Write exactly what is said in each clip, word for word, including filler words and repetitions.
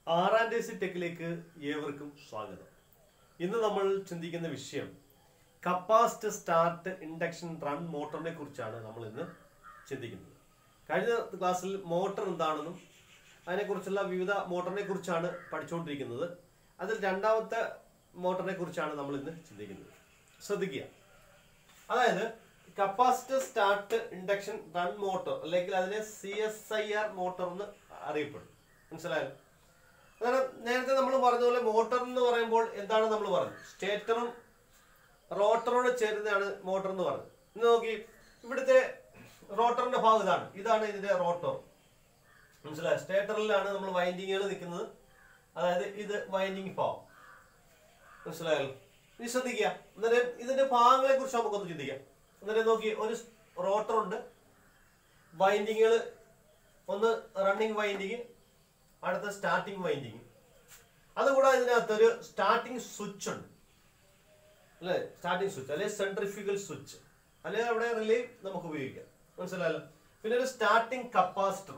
R and C ടെക്കിലേക്ക് ഏവർക്കും സ്വാഗതം. ഇന്ന് നമ്മൾ ചിന്തിക്കുന്ന വിഷയം കപ്പാസിറ്റർ സ്റ്റാർട്ട് ഇൻഡക്ഷൻ റൺ മോട്ടറിനെ കുറിച്ചാണ് നമ്മൾ ഇന്ന് ചിന്തിക്കുന്നത്. കഴിഞ്ഞ ക്ലാസ്സിൽ മോട്ടർ എന്താണെന്നും അതിനെക്കുറിച്ചുള്ള വിവിധ മോട്ടറിനെ കുറിച്ചാണ് പഠിച്ചുകൊണ്ടിരിക്കുന്നത്. അതിൽ രണ്ടാമത്തെ മോട്ടറിനെ കുറിച്ചാണ് നമ്മൾ ഇന്ന് ചിന്തിക്കുന്നത്. ശ്രദ്ധിക്കുക, അതായത് capacitor start induction run motor, അല്ലെങ്കിൽ അതിനെ C S I R motor എന്ന് അറിയപ്പെടും. മനസ്സിലായോ? അതാണ് നേരത്തെ നമ്മൾ പറഞ്ഞതുപോലെ മോട്ടോർ എന്ന് പറയുമ്പോൾ എന്താണ് നമ്മൾ പറഞ്ഞത്? സ്റ്റേറ്ററും റോട്ടറോട് ചേരുന്നതാണ് മോട്ടോർ എന്ന് പറഞ്ഞത്. ഇന്ന് നോക്കി, ഇവിടുത്തെ റോട്ടറിന്റെ ഭാഗം ഇതാണ് ഇതാണ് ഇതിന്റെ റോട്ടർ. മനസ്സിലായോ? സ്റ്റേറ്ററിലാണ് നമ്മൾ വൈൻഡിങ്ങുകൾ നിൽക്കുന്നത്, അതായത് ഇത് വൈൻഡിങ് ഭാഗം. മനസ്സിലായല്ലോ? ഇനി ശ്രദ്ധിക്കുക, അന്നേരം ഇതിന്റെ ഭാഗങ്ങളെ കുറിച്ച് നമുക്കൊന്ന് ചിന്തിക്കാം. അന്നേരം നോക്കി, ഒരു റോട്ടർ ഉണ്ട്, വൈൻഡിങ്ങുകൾ, ഒന്ന് റണ്ണിങ് വൈൻഡിങ്, അടുത്ത സ്റ്റാർട്ടിങ് വൈൻഡിങ്. അതുകൂടാതെ ഇതിനകത്തൊരു സ്റ്റാർട്ടിങ് സ്വിച്ച് ഉണ്ട്, അല്ലെ? സ്റ്റാർട്ടിങ് സ്വിച്ച് അല്ലെ സെൻട്രിഫ്യൂഗൽ സ്വിച്ച്, അല്ലെങ്കിൽ അവിടെ റിലേ നമുക്ക് ഉപയോഗിക്കാം. മനസ്സിലായല്ലോ? പിന്നെ ഒരു സ്റ്റാർട്ടിങ് കപ്പാസിറ്റർ.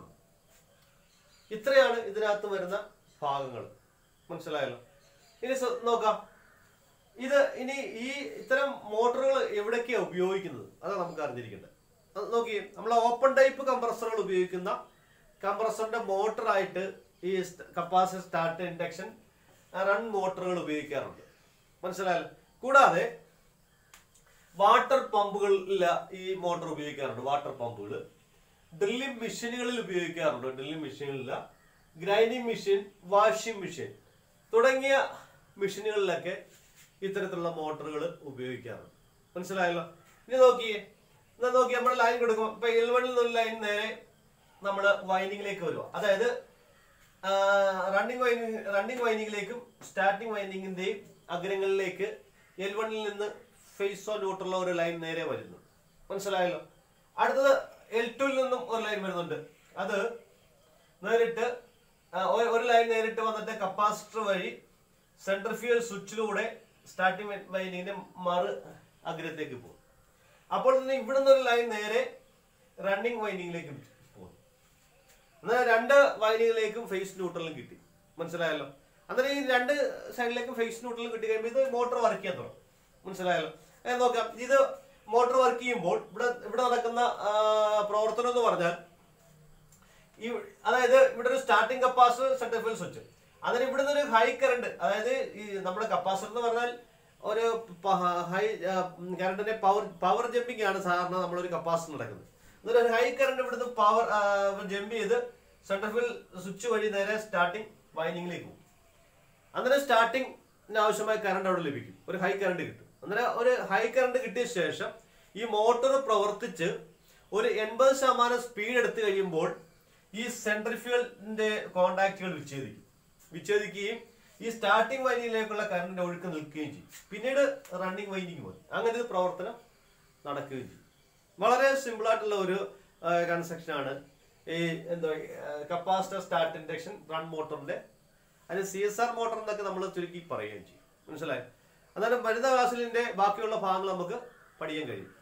ഇത്രയാണ് ഇതിനകത്ത് വരുന്ന ഭാഗങ്ങൾ. മനസ്സിലായല്ലോ? ഇനി നോക്കാം, ഇത് ഇനി ഈ ഇത്തരം മോട്ടോറുകൾ എവിടേക്കാണ് ഉപയോഗിക്കുന്നത്, അതാണ് നമുക്ക് അറിഞ്ഞിരിക്കേണ്ടത്. അത് നോക്കി, നമ്മൾ ഓപ്പൺ ടൈപ്പ് കംപ്രസറുകൾ ഉപയോഗിക്കുന്ന കംപ്രസറിന്റെ മോട്ടറായിട്ട് ഈ കപ്പാസിറ്റർ സ്റ്റാർട്ട് ഇൻഡക്ഷൻ റൺ മോട്ടറുകൾ ഉപയോഗിക്കാറുണ്ട്. മനസ്സിലായല്ലോ? കൂടാതെ വാട്ടർ പമ്പുകളിൽ ഈ മോട്ടോർ ഉപയോഗിക്കാറുണ്ട്. വാട്ടർ പമ്പുകൾ ഡ്രില്ലിംഗ് മെഷീനുകളിൽ ഉപയോഗിക്കാറുണ്ട്. ഡ്രില്ലിംഗ് മെഷീനുകളിൽ, ഗ്രൈൻഡിങ് മെഷീൻ, വാഷിംഗ് മെഷീൻ തുടങ്ങിയ മെഷീനുകളിലൊക്കെ ഇത്തരത്തിലുള്ള മോട്ടോറുകൾ ഉപയോഗിക്കാറുണ്ട്. മനസ്സിലായല്ലോ? ഇനി നോക്കിയേ, എന്നാ നോക്കി, നമ്മുടെ ലൈൻ കൊടുക്കും. ഇപ്പൊ എൽ വണ്ണിൽ നിന്നൊരു ലൈൻ നേരെ നമ്മൾ വൈൻഡിങ്ങിലേക്ക് വരുക, അതായത് റണ്ണിങ് വൈൻഡിങ് റണ്ണിങ് വൈൻഡിങ്ങിലേക്കും സ്റ്റാർട്ടിങ് വൈൻഡിങ്ങിന്റെയും അഗ്രങ്ങളിലേക്ക് എൽ വണ്ണിൽ നിന്ന് ഫേസോ ന്യൂട്രലോ ഒരു ലൈൻ നേരെ വരുന്നു. മനസ്സിലായല്ലോ? അടുത്തത് എൽ ടുവിൽ നിന്നും ഒരു ലൈൻ വരുന്നുണ്ട്. അത് നേരിട്ട് ഒരു ലൈൻ നേരിട്ട് വന്നിട്ട് കപ്പാസിറ്റർ വഴി സെൻട്രിഫ്യൂഗൽ സ്വിച്ചിലൂടെ സ്റ്റാർട്ടിങ് വൈൻഡിങ്ങിന്റെ മറു അഗ്രത്തേക്ക് പോകും. അപ്പോൾ തന്നെ ഇവിടെ നിന്ന് ഒരു ലൈൻ നേരെ റണ്ണിങ് വൈൻഡിങ്ങിലേക്ക് പോകും. എന്നാൽ രണ്ട് വൈൻഡിങ്ങിലേക്കും ഫേസ് ന്യൂട്രലും കിട്ടി. മനസ്സിലായല്ലോ? അന്നേരം ഈ രണ്ട് സൈഡിലേക്കും ഫേസ് ന്യൂട്രലും കിട്ടി കഴിയുമ്പോൾ ഇത് മോട്ടോർ വർക്ക് ചെയ്യാൻ തുടങ്ങും. മനസ്സിലായല്ലോ? നോക്കാം, ഇത് മോട്ടോർ വർക്ക് ചെയ്യുമ്പോൾ ഇവിടെ ഇവിടെ നടക്കുന്ന പ്രവർത്തനം എന്ന് പറഞ്ഞാൽ, ഈ അതായത് ഇവിടെ ഒരു സ്റ്റാർട്ടിങ് കപ്പാസിറ്റർ, സെൻട്രിഫ്യൂഗൽ സ്വിച്ച്, അതിന് ഇവിടുന്ന് ഒരു ഹൈ കറണ്ട്, അതായത് ഈ നമ്മുടെ കപ്പാസിറ്റർ എന്ന് പറഞ്ഞാൽ ഒരു ഹൈ കറണ്ടിന്റെ പവർ പവർ ജമ്പിങ് ആണ് സാധാരണ നമ്മളൊരു കപ്പാസിറ്റർ നടക്കുന്നത്. എന്നിട്ട് ഒരു ഹൈ കറണ്ട് ഇവിടുന്ന് പവർ ജമ്പ് ചെയ്ത് സെൻട്രിഫ്യൂഗൽ സ്വിച്ച് വഴി നേരെ സ്റ്റാർട്ടിങ് വൈൻഡിങ്ങിലേക്ക് പോകും. അന്നേരം സ്റ്റാർട്ടിങ്ങിന് ആവശ്യമായ കറണ്ട് അവിടെ ലഭിക്കും, ഒരു ഹൈ കറണ്ട് കിട്ടും. അന്നേരം ഒരു ഹൈ കറണ്ട് കിട്ടിയ ശേഷം ഈ മോട്ടോർ പ്രവർത്തിച്ച് ഒരു എൺപത് ശതമാനം സ്പീഡ് എടുത്തു കഴിയുമ്പോൾ ഈ സെൻട്രിഫ്യൂഗലിന്റെ കോണ്ടാക്റ്റുകൾ വിച്ഛേദിക്കും വിച്ഛേദിക്കുകയും ഈ സ്റ്റാർട്ടിംഗ് വൈൻഡിങ്ങിലേക്കുള്ള കറണ്ടിന്റെ ഒഴുക്ക് നിൽക്കുകയും ചെയ്യും. പിന്നീട് റണ്ണിങ് വൈൻഡിങ് മതി. അങ്ങനെ ഒരു പ്രവർത്തനം നടക്കുകയും ചെയ്യും. വളരെ സിമ്പിൾ ആയിട്ടുള്ള ഒരു കൺസ്ട്രക്ഷൻ ആണ് ഈ എന്തോ കപ്പാസിറ്റർ സ്റ്റാർട്ട് ഇൻഡക്ഷൻ റൺ മോട്ടറിന്റെ. അതിന് സി എസ് ആർ മോട്ടർ എന്നൊക്കെ നമ്മൾ ചുരുക്കി പറയുകയും ചെയ്യും. മനസ്സിലായി? അന്നേരം വരുന്ന ക്ലാസ്സിലിന്റെ ബാക്കിയുള്ള ഭാഗങ്ങൾ നമുക്ക് പഠിക്കാൻ കഴിയും.